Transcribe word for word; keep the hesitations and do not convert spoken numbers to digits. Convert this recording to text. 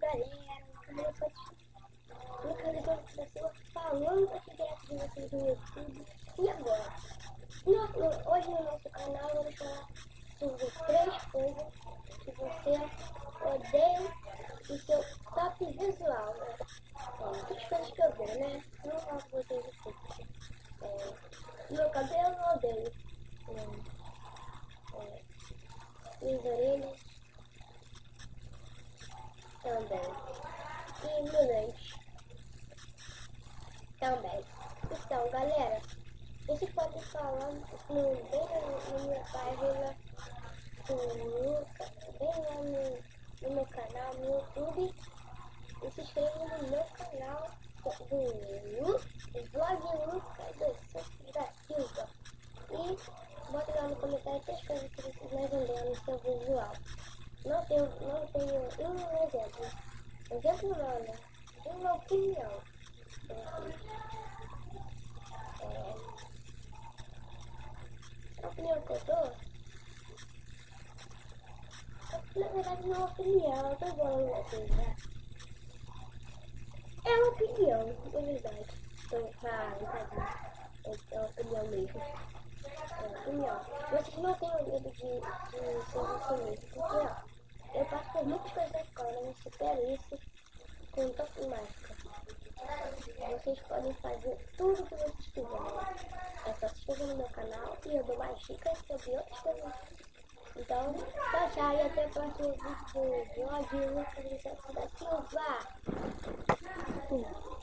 galera, eu sou Lucas Eduardo da Silva falando aqui direto de vocês no YouTube. E agora? No, hoje no nosso canal vamos falar sobre três coisas que você odeia no seu top visual, né? É, três coisas que eu odeio, né? Não falo com vocês aqui. É, meu cabelo eu odeio. É, é, minhas orelhas também. E meu dente também. Então, galera, vocês podem falar no, bem na, na minha página do Lucas, bem lá no, no meu canal no YouTube. E se inscrevam no meu canal do Vlog Lucas dos Santos da Silva. E bota lá no comentário três coisas que vocês mais odeiam no seu visual. Não tenho, não tenho um exemplo. Exemplo não, né? Uma opinião. É, a opinião que eu dou, na verdade não é uma opinião, eu tô falando assim, né? É uma opinião, na verdade. Então, ah, entendi. É uma opinião mesmo. É uma opinião. Vocês não tenham medo de, de ser você mesmo, porque ó, eu passo por muitas coisas na escola, mas supero isso com toque mágica. Vocês podem fazer tudo o que vocês quiserem. É só se inscrever no meu canal e eu dou mais dicas sobre outras coisas. Então, tchau, tchau e até o próximo vídeo do vlog Lucas dos Santos da Silva.